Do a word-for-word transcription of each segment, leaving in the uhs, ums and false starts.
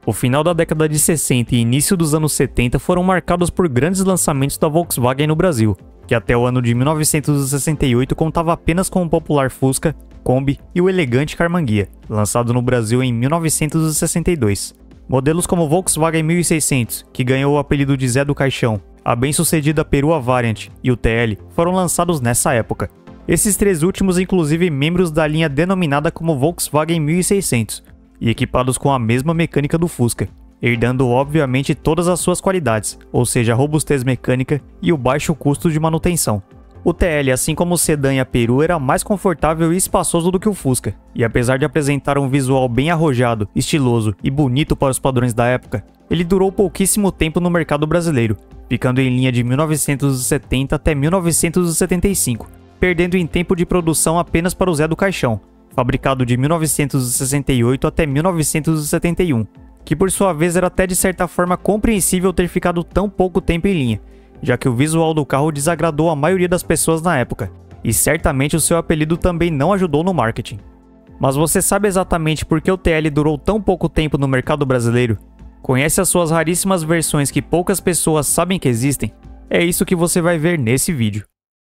O final da década de sessenta e início dos anos setenta foram marcados por grandes lançamentos da Volkswagen no Brasil, que até o ano de mil novecentos e sessenta e oito contava apenas com o popular Fusca, Kombi e o elegante Carmanguia, lançado no Brasil em mil novecentos e sessenta e dois. Modelos como o Volkswagen mil e seiscentos, que ganhou o apelido de Zé do Caixão, a bem-sucedida Perua Variant e o T L foram lançados nessa época. Esses três últimos inclusive membros da linha denominada como Volkswagen mil e seiscentos, e equipados com a mesma mecânica do Fusca, herdando obviamente todas as suas qualidades, ou seja, a robustez mecânica e o baixo custo de manutenção. O T L, assim como o sedã e a Perua, era mais confortável e espaçoso do que o Fusca, e apesar de apresentar um visual bem arrojado, estiloso e bonito para os padrões da época, ele durou pouquíssimo tempo no mercado brasileiro, ficando em linha de mil novecentos e setenta até mil novecentos e setenta e cinco, perdendo em tempo de produção apenas para o Zé do Caixão, fabricado de mil novecentos e sessenta e oito até mil novecentos e setenta e um, que por sua vez era até de certa forma compreensível ter ficado tão pouco tempo em linha, já que o visual do carro desagradou a maioria das pessoas na época, e certamente o seu apelido também não ajudou no marketing. Mas você sabe exatamente por que o T L durou tão pouco tempo no mercado brasileiro? Conhece as suas raríssimas versões que poucas pessoas sabem que existem? É isso que você vai ver nesse vídeo.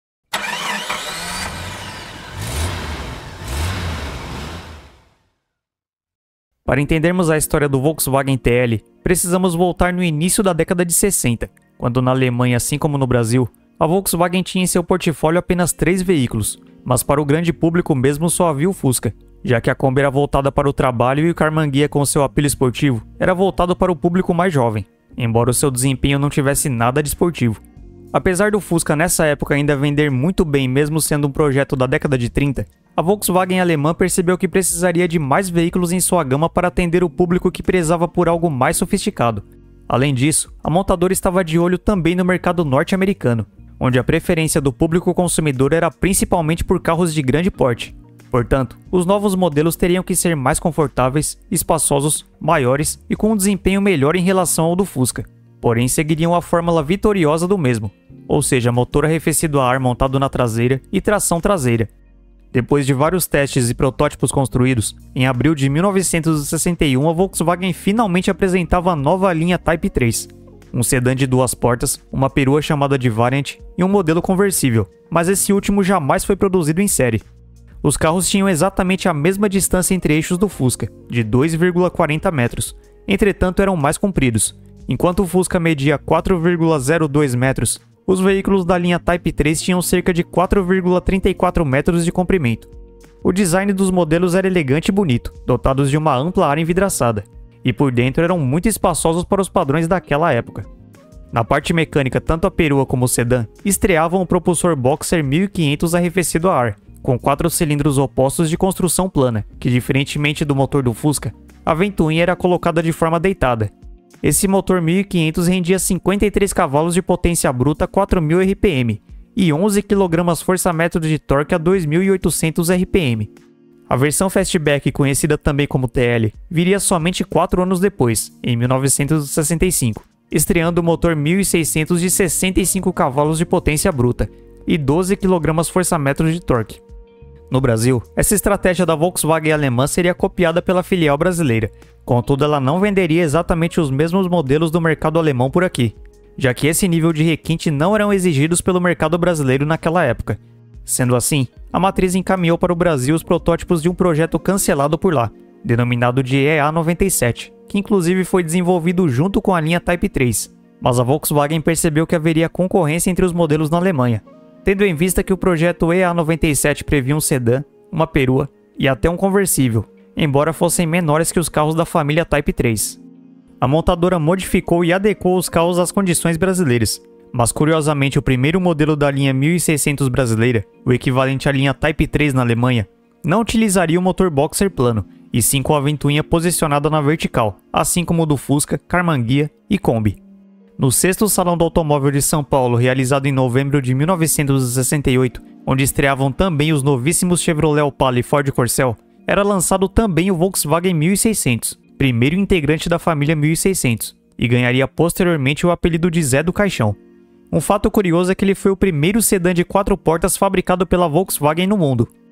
Para entendermos a história do Volkswagen T L, precisamos voltar no início da década de sessenta, quando na Alemanha, assim como no Brasil, a Volkswagen tinha em seu portfólio apenas três veículos, mas para o grande público mesmo só havia o Fusca, já que a Kombi era voltada para o trabalho e o Carmanguia com seu apelo esportivo era voltado para o público mais jovem, embora o seu desempenho não tivesse nada de esportivo. Apesar do Fusca nessa época ainda vender muito bem mesmo sendo um projeto da década de trinta, a Volkswagen alemã percebeu que precisaria de mais veículos em sua gama para atender o público que prezava por algo mais sofisticado. Além disso, a montadora estava de olho também no mercado norte-americano, onde a preferência do público consumidor era principalmente por carros de grande porte. Portanto, os novos modelos teriam que ser mais confortáveis, espaçosos, maiores e com um desempenho melhor em relação ao do Fusca. Porém, seguiriam a fórmula vitoriosa do mesmo, ou seja, motor arrefecido a ar montado na traseira e tração traseira. Depois de vários testes e protótipos construídos, em abril de mil novecentos e sessenta e um a Volkswagen finalmente apresentava a nova linha Type três, um sedã de duas portas, uma perua chamada de Variant e um modelo conversível, mas esse último jamais foi produzido em série. Os carros tinham exatamente a mesma distância entre eixos do Fusca, de dois vírgula quarenta metros, entretanto eram mais compridos. Enquanto o Fusca media quatro vírgula zero dois metros, os veículos da linha Type três tinham cerca de quatro vírgula trinta e quatro metros de comprimento. O design dos modelos era elegante e bonito, dotados de uma ampla área envidraçada, e por dentro eram muito espaçosos para os padrões daquela época. Na parte mecânica, tanto a perua como o sedã estreavam o propulsor Boxer mil e quinhentos arrefecido a ar, com quatro cilindros opostos de construção plana, que diferentemente do motor do Fusca, a ventoinha era colocada de forma deitada. Esse motor mil e quinhentos rendia cinquenta e três cavalos de potência bruta a quatro mil R P M e onze quilogramas-força-metro de torque a dois mil e oitocentos R P M. A versão Fastback, conhecida também como T L, viria somente quatro anos depois, em mil novecentos e sessenta e cinco, estreando o motor mil e seiscentos de sessenta e cinco cavalos de potência bruta e doze quilogramas-força-metro de torque. No Brasil, essa estratégia da Volkswagen alemã seria copiada pela filial brasileira, contudo ela não venderia exatamente os mesmos modelos do mercado alemão por aqui, já que esse nível de requinte não eram exigidos pelo mercado brasileiro naquela época. Sendo assim, a matriz encaminhou para o Brasil os protótipos de um projeto cancelado por lá, denominado de E A noventa e sete, que inclusive foi desenvolvido junto com a linha Type três, mas a Volkswagen percebeu que haveria concorrência entre os modelos na Alemanha, tendo em vista que o projeto E A noventa e sete previa um sedã, uma perua e até um conversível, embora fossem menores que os carros da família Type três. A montadora modificou e adequou os carros às condições brasileiras, mas curiosamente o primeiro modelo da linha mil e seiscentos brasileira, o equivalente à linha Type três na Alemanha, não utilizaria o motor Boxer plano, e sim com a ventoinha posicionada na vertical, assim como o do Fusca, Carmanguia e Kombi. No sexto Salão do Automóvel de São Paulo, realizado em novembro de mil novecentos e sessenta e oito, onde estreavam também os novíssimos Chevrolet Opala e Ford Corcel, era lançado também o Volkswagen mil e seiscentos, primeiro integrante da família mil e seiscentos, e ganharia posteriormente o apelido de Zé do Caixão. Um fato curioso é que ele foi o primeiro sedã de quatro portas fabricado pela Volkswagen no mundo.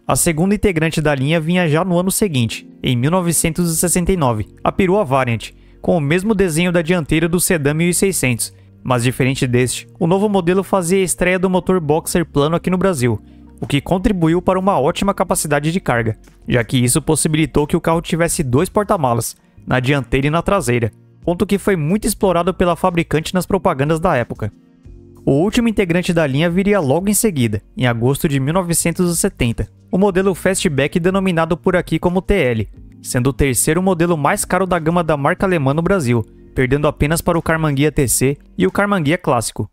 A segunda integrante da linha vinha já no ano seguinte, em mil novecentos e sessenta e nove, a perua Variant, com o mesmo desenho da dianteira do sedã mil e seiscentos, mas diferente deste, o novo modelo fazia a estreia do motor boxer plano aqui no Brasil, o que contribuiu para uma ótima capacidade de carga, já que isso possibilitou que o carro tivesse dois porta-malas, na dianteira e na traseira, ponto que foi muito explorado pela fabricante nas propagandas da época. O último integrante da linha viria logo em seguida, em agosto de mil novecentos e setenta, o modelo Fastback denominado por aqui como T L, sendo o terceiro modelo mais caro da gama da marca alemã no Brasil, perdendo apenas para o Karmann Ghia T C e o Karmann Ghia clássico.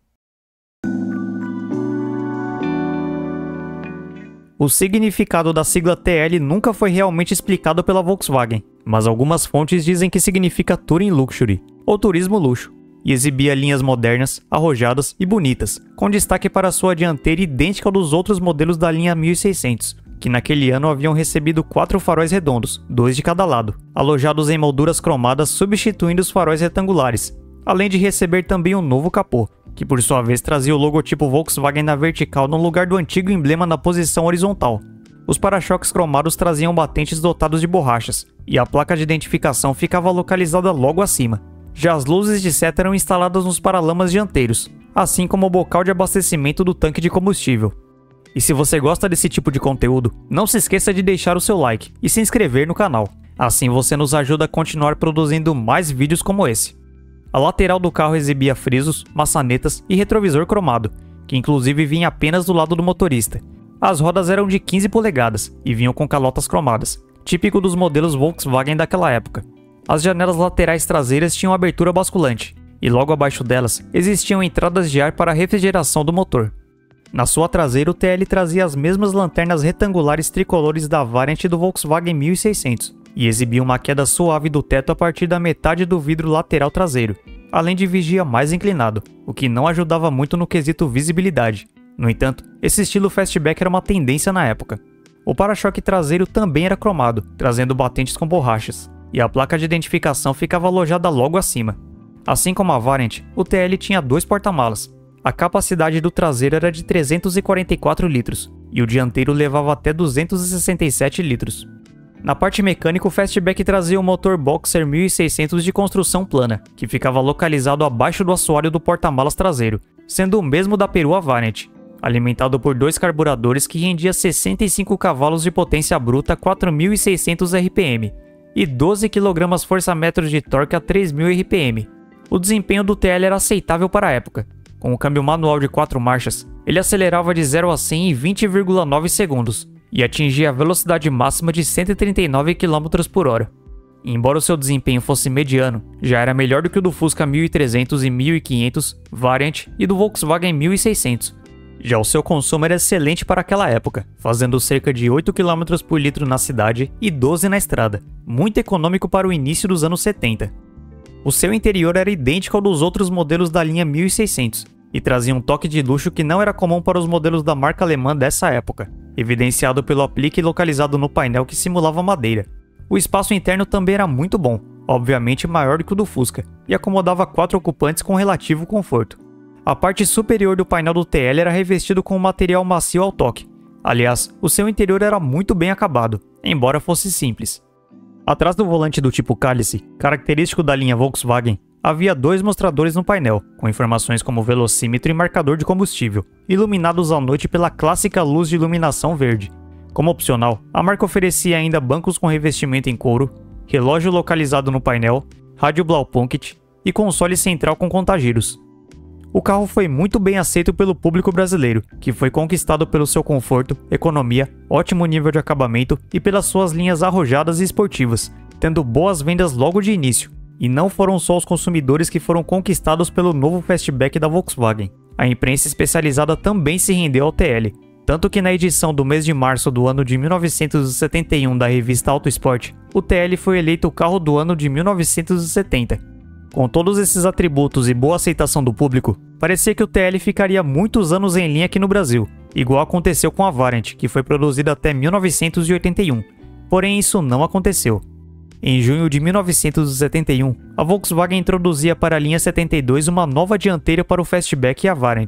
O significado da sigla T L nunca foi realmente explicado pela Volkswagen, mas algumas fontes dizem que significa Touring Luxury, ou turismo luxo, e exibia linhas modernas, arrojadas e bonitas, com destaque para sua dianteira idêntica ao dos outros modelos da linha mil e seiscentos, que naquele ano haviam recebido quatro faróis redondos, dois de cada lado, alojados em molduras cromadas substituindo os faróis retangulares, além de receber também um novo capô, que por sua vez trazia o logotipo Volkswagen na vertical no lugar do antigo emblema na posição horizontal. Os para-choques cromados traziam batentes dotados de borrachas, e a placa de identificação ficava localizada logo acima. Já as luzes de seta eram instaladas nos paralamas dianteiros, assim como o bocal de abastecimento do tanque de combustível. E se você gosta desse tipo de conteúdo, não se esqueça de deixar o seu like e se inscrever no canal, assim você nos ajuda a continuar produzindo mais vídeos como esse. A lateral do carro exibia frisos, maçanetas e retrovisor cromado, que inclusive vinha apenas do lado do motorista. As rodas eram de quinze polegadas e vinham com calotas cromadas, típico dos modelos Volkswagen daquela época. As janelas laterais traseiras tinham abertura basculante, e logo abaixo delas existiam entradas de ar para a refrigeração do motor. Na sua traseira, o T L trazia as mesmas lanternas retangulares tricolores da Variant do Volkswagen mil e seiscentos, e exibia uma queda suave do teto a partir da metade do vidro lateral traseiro, além de vigia mais inclinado, o que não ajudava muito no quesito visibilidade. No entanto, esse estilo fastback era uma tendência na época. O para-choque traseiro também era cromado, trazendo batentes com borrachas, e a placa de identificação ficava alojada logo acima. Assim como a Variant, o T L tinha dois porta-malas. A capacidade do traseiro era de trezentos e quarenta e quatro litros, e o dianteiro levava até duzentos e sessenta e sete litros. Na parte mecânica, o Fastback trazia o motor Boxer mil e seiscentos de construção plana, que ficava localizado abaixo do assoalho do porta-malas traseiro, sendo o mesmo da perua Variant, alimentado por dois carburadores que rendia sessenta e cinco cavalos de potência bruta a quatro mil e seiscentos R P M e doze quilograma-força-metros de torque a três mil R P M. O desempenho do T L era aceitável para a época. Com o câmbio manual de quatro marchas, ele acelerava de zero a cem em vinte vírgula nove segundos e atingia a velocidade máxima de cento e trinta e nove quilômetros por hora. E embora o seu desempenho fosse mediano, já era melhor do que o do Fusca mil e trezentos e mil e quinhentos, Variant e do Volkswagen mil e seiscentos. Já o seu consumo era excelente para aquela época, fazendo cerca de oito quilômetros por litro na cidade e doze na estrada, muito econômico para o início dos anos setenta. O seu interior era idêntico ao dos outros modelos da linha mil e seiscentos, e trazia um toque de luxo que não era comum para os modelos da marca alemã dessa época, evidenciado pelo aplique localizado no painel que simulava madeira. O espaço interno também era muito bom, obviamente maior do que o do Fusca, e acomodava quatro ocupantes com relativo conforto. A parte superior do painel do T L era revestido com um material macio ao toque. Aliás, o seu interior era muito bem acabado, embora fosse simples. Atrás do volante do tipo cálice, característico da linha Volkswagen, havia dois mostradores no painel, com informações como velocímetro e marcador de combustível, iluminados à noite pela clássica luz de iluminação verde. Como opcional, a marca oferecia ainda bancos com revestimento em couro, relógio localizado no painel, rádio Blaupunkt e console central com contagiros. O carro foi muito bem aceito pelo público brasileiro, que foi conquistado pelo seu conforto, economia, ótimo nível de acabamento e pelas suas linhas arrojadas e esportivas, tendo boas vendas logo de início. E não foram só os consumidores que foram conquistados pelo novo Fastback da Volkswagen. A imprensa especializada também se rendeu ao T L, tanto que na edição do mês de março do ano de mil novecentos e setenta e um da revista Auto Sport, o T L foi eleito o carro do ano de mil novecentos e setenta. Com todos esses atributos e boa aceitação do público, parecia que o T L ficaria muitos anos em linha aqui no Brasil, igual aconteceu com a Variant, que foi produzida até mil novecentos e oitenta e um. Porém, isso não aconteceu. Em junho de mil novecentos e setenta e um, a Volkswagen introduzia para a linha setenta e dois uma nova dianteira para o Fastback e a Variant,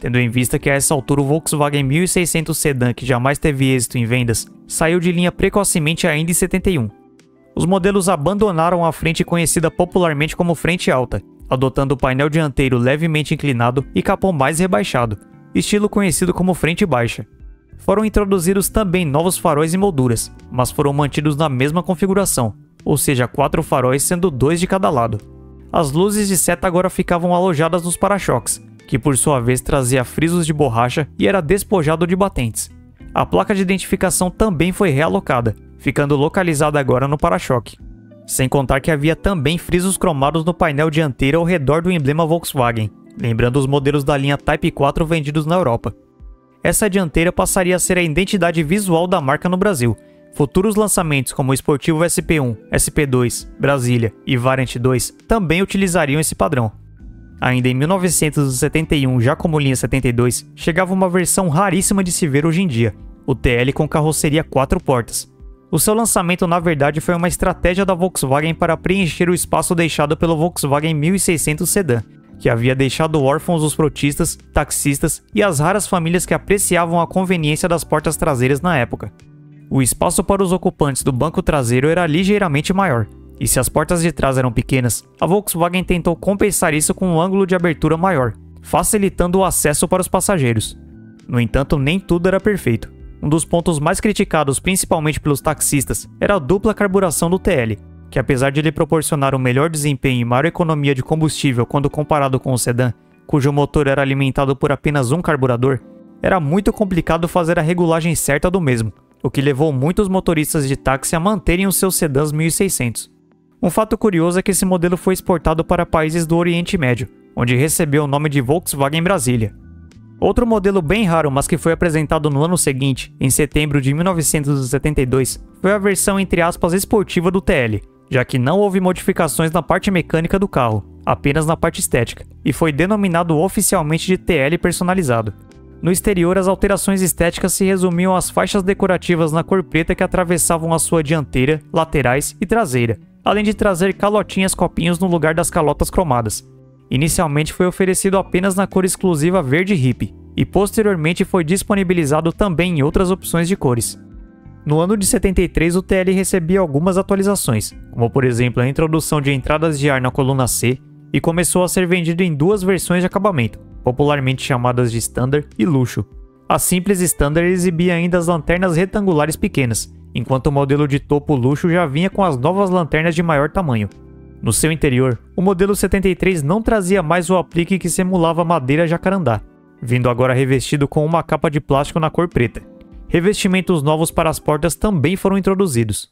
tendo em vista que a essa altura o Volkswagen mil e seiscentos Sedan, que jamais teve êxito em vendas, saiu de linha precocemente ainda em setenta e um. Os modelos abandonaram a frente conhecida popularmente como frente alta, adotando o painel dianteiro levemente inclinado e capô mais rebaixado, estilo conhecido como frente baixa. Foram introduzidos também novos faróis e molduras, mas foram mantidos na mesma configuração, ou seja, quatro faróis sendo dois de cada lado. As luzes de seta agora ficavam alojadas nos para-choques, que por sua vez trazia frisos de borracha e era despojado de batentes. A placa de identificação também foi realocada, ficando localizada agora no para-choque. Sem contar que havia também frisos cromados no painel dianteiro ao redor do emblema Volkswagen, lembrando os modelos da linha Type quatro vendidos na Europa. Essa dianteira passaria a ser a identidade visual da marca no Brasil. Futuros lançamentos como o esportivo S P um, S P dois, Brasília e Variant dois também utilizariam esse padrão. Ainda em mil novecentos e setenta e um, já como linha setenta e dois, chegava uma versão raríssima de se ver hoje em dia, o T L com carroceria quatro portas. O seu lançamento na verdade foi uma estratégia da Volkswagen para preencher o espaço deixado pelo Volkswagen mil e seiscentos Sedan, que havia deixado órfãos os frotistas, taxistas e as raras famílias que apreciavam a conveniência das portas traseiras na época. O espaço para os ocupantes do banco traseiro era ligeiramente maior, e se as portas de trás eram pequenas, a Volkswagen tentou compensar isso com um ângulo de abertura maior, facilitando o acesso para os passageiros. No entanto, nem tudo era perfeito. Um dos pontos mais criticados principalmente pelos taxistas era a dupla carburação do T L, que apesar de lhe proporcionar um melhor desempenho e maior economia de combustível quando comparado com o sedã, cujo motor era alimentado por apenas um carburador, era muito complicado fazer a regulagem certa do mesmo, o que levou muitos motoristas de táxi a manterem os seus sedãs mil e seiscentos. Um fato curioso é que esse modelo foi exportado para países do Oriente Médio, onde recebeu o nome de Volkswagen Brasília. Outro modelo bem raro, mas que foi apresentado no ano seguinte, em setembro de mil novecentos e setenta e dois, foi a versão entre aspas esportiva do T L, já que não houve modificações na parte mecânica do carro, apenas na parte estética, e foi denominado oficialmente de T L personalizado. No exterior, as alterações estéticas se resumiam às faixas decorativas na cor preta que atravessavam a sua dianteira, laterais e traseira, além de trazer calotinhas copinhos no lugar das calotas cromadas. Inicialmente foi oferecido apenas na cor exclusiva verde hippie, e posteriormente foi disponibilizado também em outras opções de cores. No ano de setenta e três, o T L recebia algumas atualizações, como por exemplo a introdução de entradas de ar na coluna C, e começou a ser vendido em duas versões de acabamento, popularmente chamadas de Standard e Luxo. A simples Standard exibia ainda as lanternas retangulares pequenas, enquanto o modelo de topo Luxo já vinha com as novas lanternas de maior tamanho. No seu interior, o modelo setenta e três não trazia mais o aplique que simulava madeira jacarandá, vindo agora revestido com uma capa de plástico na cor preta. Revestimentos novos para as portas também foram introduzidos.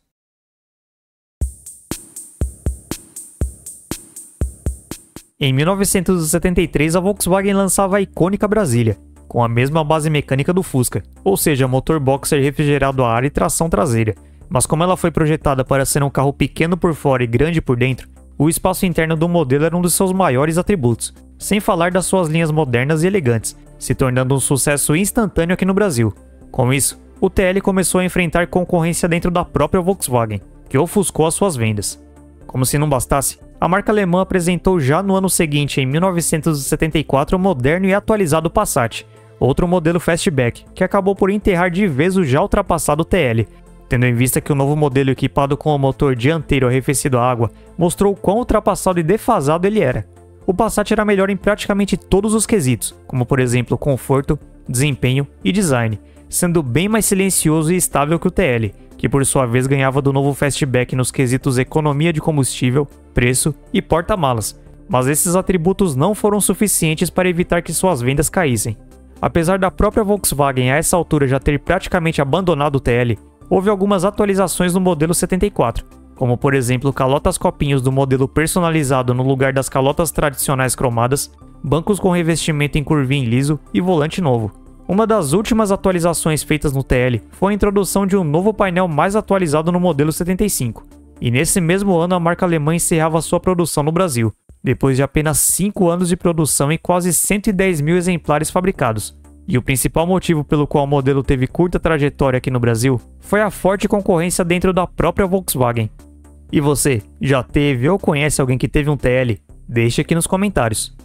Em mil novecentos e setenta e três, a Volkswagen lançava a icônica Brasília, com a mesma base mecânica do Fusca, ou seja, motor boxer refrigerado a ar e tração traseira. Mas como ela foi projetada para ser um carro pequeno por fora e grande por dentro, o espaço interno do modelo era um dos seus maiores atributos, sem falar das suas linhas modernas e elegantes, se tornando um sucesso instantâneo aqui no Brasil. Com isso, o T L começou a enfrentar concorrência dentro da própria Volkswagen, que ofuscou as suas vendas. Como se não bastasse, a marca alemã apresentou já no ano seguinte, em mil novecentos e setenta e quatro, o moderno e atualizado Passat, outro modelo fastback, que acabou por enterrar de vez o já ultrapassado T L, tendo em vista que o novo modelo equipado com o motor dianteiro arrefecido a água mostrou quão ultrapassado e defasado ele era. O Passat era melhor em praticamente todos os quesitos, como por exemplo conforto, desempenho e design, sendo bem mais silencioso e estável que o T L, que por sua vez ganhava do novo fastback nos quesitos economia de combustível, preço e porta-malas, mas esses atributos não foram suficientes para evitar que suas vendas caíssem. Apesar da própria Volkswagen a essa altura já ter praticamente abandonado o T L, houve algumas atualizações no modelo setenta e quatro, como por exemplo calotas copinhos do modelo personalizado no lugar das calotas tradicionais cromadas, bancos com revestimento em curvinho liso e volante novo. Uma das últimas atualizações feitas no T L foi a introdução de um novo painel mais atualizado no modelo setenta e cinco, e nesse mesmo ano a marca alemã encerrava sua produção no Brasil, depois de apenas cinco anos de produção e quase cento e dez mil exemplares fabricados. E o principal motivo pelo qual o modelo teve curta trajetória aqui no Brasil foi a forte concorrência dentro da própria Volkswagen. E você, já teve ou conhece alguém que teve um T L? Deixe aqui nos comentários.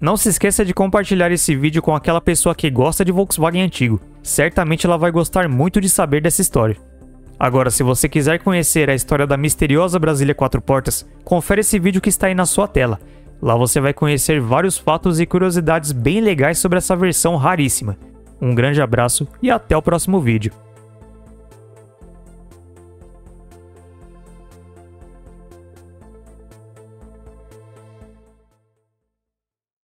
Não se esqueça de compartilhar esse vídeo com aquela pessoa que gosta de Volkswagen antigo. Certamente ela vai gostar muito de saber dessa história. Agora, se você quiser conhecer a história da misteriosa Brasília quatro portas, confere esse vídeo que está aí na sua tela. Lá você vai conhecer vários fatos e curiosidades bem legais sobre essa versão raríssima. Um grande abraço e até o próximo vídeo.